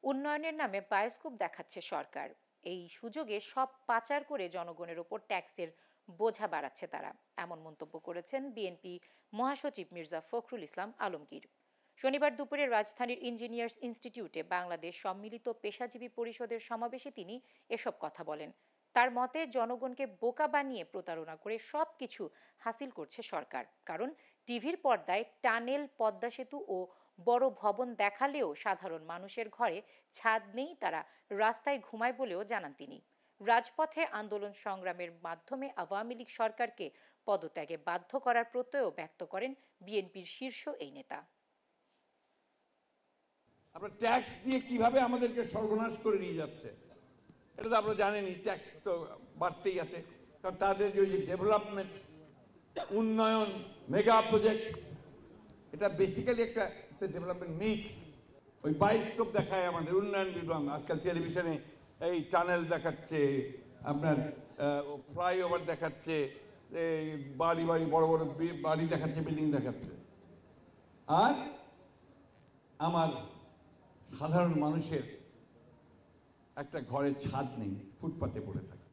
উন্নয়নের নামে বায়োস্কোপ দেখাচ্ছে সরকার। এই সুযোগে সব পাচার করে জনগণের ওপর ট্যাক্সের বোঝা বাড়াচ্ছে তারা, এমন মন্তব্য করেছেন বিএনপি মহাসচিব মির্জা ফখরুল ইসলাম আলমগীর। শনিবার দুপুরে রাজধানীর ইঞ্জিনিয়ার্স ইনস্টিটিউটে বাংলাদেশ সম্মিলিত পেশাজীবী পরিষদের সমাবেশে তিনি এসব কথা বলেন। তার মতে, জনগণকে বোকা বানিয়ে প্রতারণা করে সবকিছু হাসিল করছে সরকার। কারণ টিভির পর্দায় টানেল, পদ্মা সেতু ও বড় ভবন দেখালেও সাধারণ মানুষের ঘরে ছাদ নেই, তারা রাস্তায় ঘুমায় বলেও জানান তিনি। রাজপথে আন্দোলন সংগ্রামের মাধ্যমে আওয়ামী লীগ সরকারকে পদত্যাগে বাধ্য করার প্রত্যয়ও ব্যক্ত করেন বিএনপির শীর্ষ এই নেতা। আপনার ট্যাক্স দিয়ে কিভাবে আমাদেরকে সর্বনাশ করে নিয়ে যাচ্ছে এটা তো আপনারা জানেনই। ট্যাক্স তো বাড়তেই আছে, কারণ তাদের যে ডেভেলপমেন্ট, উন্নয়ন, মেগা প্রজেক্ট, এটা বেসিক্যালি একটা ডেভেলপমেন্ট মিথ। ওই বায়োস্কোপ দেখায় আমাদের উন্নয়ন বিভাগ, আজকাল টেলিভিশনে এই টানেল দেখাচ্ছে, আপনার ফ্লাইওভার দেখাচ্ছে, এই বাড়ি বাড়ি বড় বড় বাড়ি দেখাচ্ছে, বিল্ডিং দেখাচ্ছে। আর আমার সাধারণ মানুষের একটা ঘরের ছাদ নেই, ফুটপাতে পড়ে থাকে।